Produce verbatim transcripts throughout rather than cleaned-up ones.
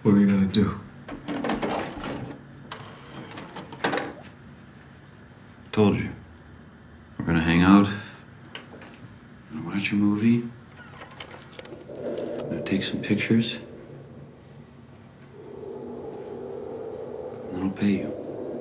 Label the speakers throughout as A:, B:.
A: What are you gonna do?
B: Told you. We're gonna hang out. Gonna watch a movie. Gonna take some pictures. And then I'll pay you.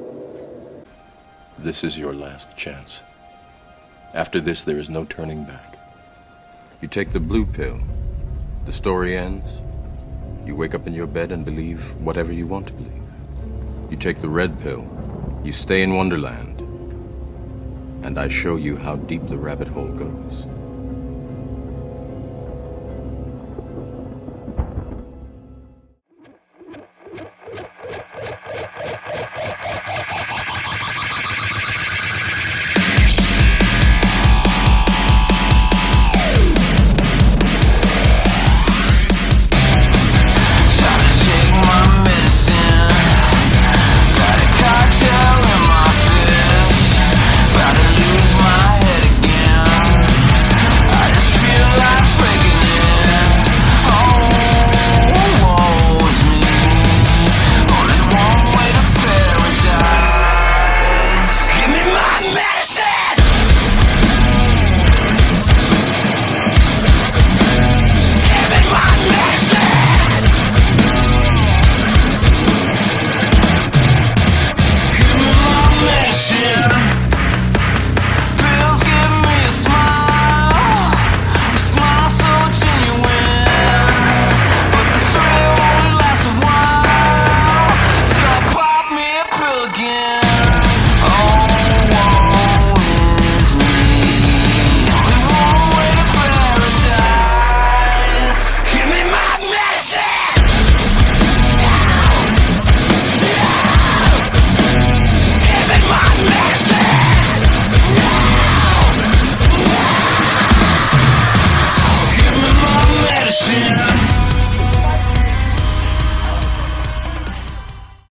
C: This is your last chance. After this, there is no turning back. You take the blue pill, the story ends. You wake up in your bed and believe whatever you want to believe. You take the red pill, you stay in Wonderland, and I show you how deep the rabbit hole goes.